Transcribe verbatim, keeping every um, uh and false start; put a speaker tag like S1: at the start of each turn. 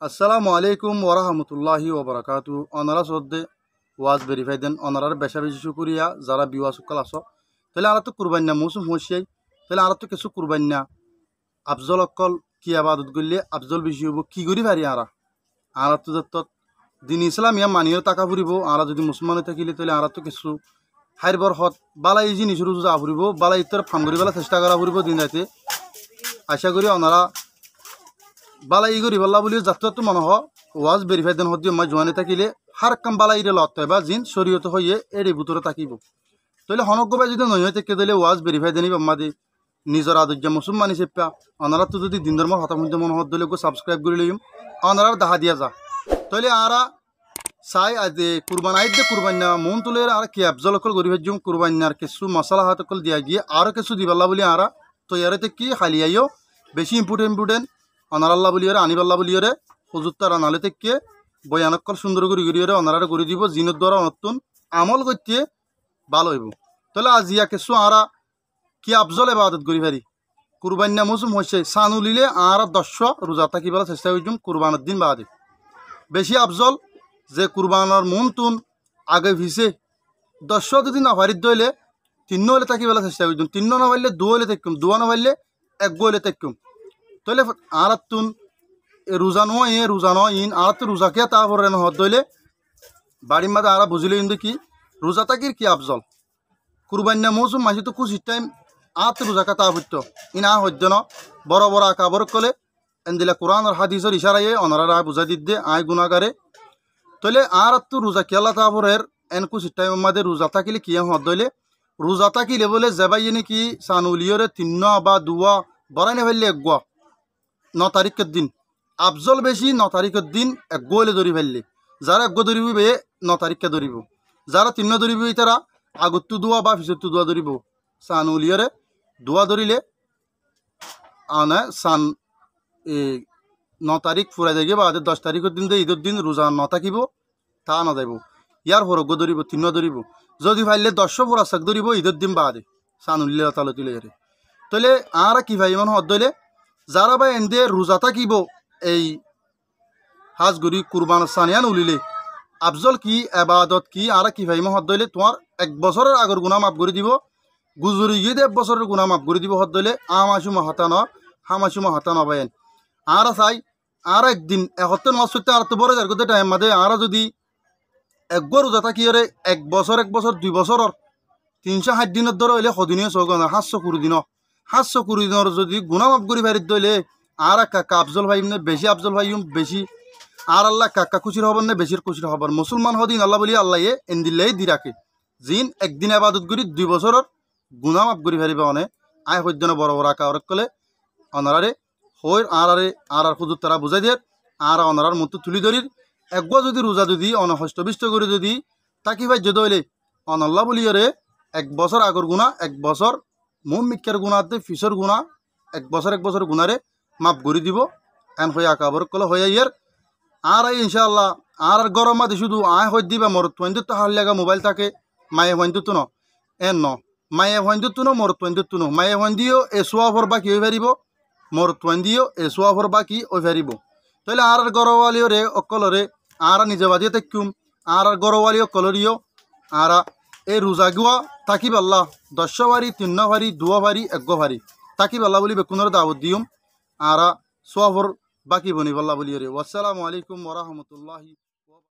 S1: আসসালামু আলাইকুম ওরহমতুল্লাহি ওবরাকাতু। অনারা সদ্দে ওয়াজ ভেরিফাই দেন অনারার বেশা বেশি শুকুরিয়া যারা বিওয়া সুকাল আস তাহলে আর তো কুরবান্না মৌসুম হইয়াই তাহলে আর তো কিছু কুরবান্না আফজল অকল কি আবাদত করলে আফজল বেশি হব কি করি পারি আরা আর তো যত দিন ইসলাম ইয়া মানিয়ে টাকা ফুরিব আরা যদি মুসলমানে থাকিলে তাহলে আর তো কিছু হাইরবর হত বালা এই জিনিস যা ফুরিব বালা ইতর ফান করি বেলা চেষ্টা করা ফুরিব দিন রাতে আশা করি অনারা বালা ই করি বল্লা বলি যাত্রা তো মনে হয় ওয়াজ ভেরিফাই দেন হদিও মই জোয়ানে থাকিলে হার কাম বালা ইরে লত বা জিন শরীয়ত হইয়ে এড়ি ভিতরে থাকিব তাহলে হনকবাই যদি নয় থেকে দিলে ওয়াজ ভেরিফাই দেনি বাম্মাদি নিজের আদর্য মুসলমান হিসেবে অনারা তো যদি দিন ধর্ম হতাম হইতে মনে হত দিলে সাবস্ক্রাইব করে লইম অনারার দেখা দিয়া যা তাহলে আরা চাই আজ কুরবান আইদ দে কুরবান্না মন তুলে আর কি আফজল অকল গরিব জুম কুরবান্নার কিছু মশলা হাত অকল দিয়া গিয়ে আরও কিছু দিবাল্লা বলি আরা তৈয়ারিতে কি হালিয়াইও বেশি ইম্পর্টেন্ট ইম্পর্টেন্ট অনারাল্লাহ বলিওরে আনিবাল্লাহ বলিওরে হুজুরতার আনালে থেকে বয়ানকল সুন্দর করে গড়িয়ে অনারা করে দিব জিনের দ্বারা নতুন আমল করতে ভালো হইব তাহলে আজ ইয়া কিছু আরা কি আফজল এবাদত করি পারি কুরবান্না মৌসুম হয়েছে সান উলিলে আর দশ রোজা থাকিবার চেষ্টা করছুম কুরবানের দিন বাদে বেশি আফজল যে কুরবানোর মন তুন আগে ভিসে দশ যদি না ভারিত দইলে তিন্ন হলে থাকিবেলা চেষ্টা করছুম তিন্ন না পারলে দু হলে থাকুম দুয়া না পারলে এক গো হলে থাকুম তাহলে আর তুন রোজা নো এ রোজা ন ইন আর তো রোজাকে তা ভরে ন দইলে বাড়ির মাঝে আর বুঝলে কিন্তু কি রোজা তাকির কি আফজল কুরবান্না মৌসুম মাঝে তো খুশির টাইম আর তো রোজাকে তা ভরত ইন আ হদ্য ন বড় বড় আকাবর কলে এনদিলা কোরআন আর হাদিসের ইশারায়ে অনারা বুঝা দিতে আয় গুণাগারে তাহলে আর তো রোজা কেলা তা ভরের এন খুশির টাইম মাঝে রোজা থাকিলে কি হদ দইলে রোজা থাকিলে বলে যাবাই নাকি সানুলিয়রে তিন্ন বা দুয়া বরাই ফেললে এক গুয়া ন তারিখের দিন আফজল বেশি ন তারিখের দিন এক গোলে ধরি ফেললে যারা এক গো ধরিব বে ন তারিখকে ধরিব যারা তিন্ন ধরিব তারা আগতো দোয়া বা পিছতো দোয়া ধরিব সান উলিয়রে দোয়া ধরিলে আনে সান এই ন তারিখ ফুরাই যাইবে বা দশ তারিখের দিন ঈদের দিন রোজা ন থাকিব তা না যাইব ইয়ার হরগ ধরিব তিন্ন ধরিব যদি ফাইলে দশ ফুরা চাক ধরিব ঈদের দিন বাদে সান উলিয়া তালে তুলে তাহলে আর কি ভাই ইমান হদ দইলে যারা বা এনদে রোজা থাকিব এই হাজ গরি কুরবান সানিয়ান উলিলে আফজল কি আবাদত কি আর কি ভাই মহদ দইলে তোমার এক বছরের আগর গুণা মাফ করে দিব গুজরি গিয়ে এক বছরের গুণা মাফ করে দিব হদ দইলে আমাসু মহাতান হামাসু মহাতান অবায়ন আর চাই আর একদিন এহত্তর মাস সত্যি আর তো বড় যার কথা টাইম মাদে আর যদি এক গো রোজা থাকি এক বছর এক বছর দুই বছরের তিনশো ষাট দিনের ধরে হইলে সদিনীয় চৌগন সাতশো কুড়ি দিন সাতশো কুড়ি দিনের যদি গুণা মাফ করে ফেরিত দইলে আর কাকা আফজল ভাই নে বেশি আফজল ভাই বেশি আর আল্লাহ কাকা খুশির হবার না বেশির খুশির হবার মুসলমান হদিন আল্লাহ বলি আল্লাহ এ এন্দিল্লাই দি রাখে জিন একদিন আবাদত করি দুই বছরের গুণা মাফ করে ফেরিবে অনে আয় সদ্যনে বড় বড় আকা অরক কলে অনারারে হইর আর আরে আর আর খুদুর তারা বুঝাই দিয়ে আর অনারার মতো তুলি ধরির একগো যদি রোজা যদি অনহষ্টবিষ্ট করে যদি তাকি ভাই যদি হইলে অনাল্লাহ বলি রে এক বছর আগর গুণা এক বছর মোম মিক্ষার গুণাতে ফিসর গুণা এক বছর এক বছর গুণারে মাপ করে দিব এন হয়ে আকাবর কলে হয়ে ইয়ার আর ইনশাআল্লাহ আর গরম মাঝে শুধু আয় হয়ে দিবা মোর তোয়েন্দুর তো হার লেগা মোবাইল থাকে মায়ে হইন্দুত ন এন ন মায়ে হইন্দুত ন মোর তোয়েন্দুত ন মায়ে হইন্দিও এ সোয়াফর বাকি হয়ে পারিব মোর তোয়েন্দিও এ সোয়াফর বাকি হয়ে পারিব তাহলে আর গরওয়ালিও রে অকলরে আর নিজে বাজিয়ে তেকুম আর গরওয়ালি অকলরিও আর এই রোজা গুয়া তাকিব আল্লাহ দশ ভারি তিন্ন ভারি দুয়া ভারি এক ভারি তাকিব আল্লাহ বলি বেকুনের দাওয়াত দিউম আর সোয়াফর বাকি বনি বল্লা বলি রে। আসসালামু আলাইকুম ওয়া রাহমাতুল্লাহি।